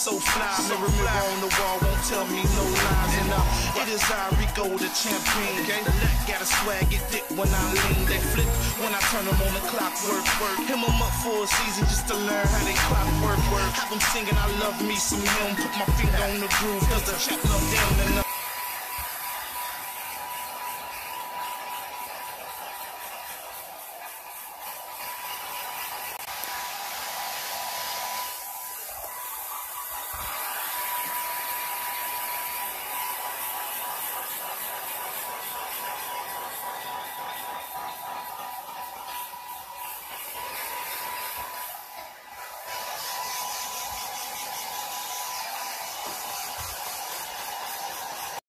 so fly. Mirror, mirror on the wall, won't tell me no lies. And it is I, Rico, the champion. Got a swag, get thick when I lean. They flip when I turn them on the clockwork. Him them up for a season just to learn how they clockwork. Have them singing, I love me some him. Put my finger on the groove, cause the chat love them enough.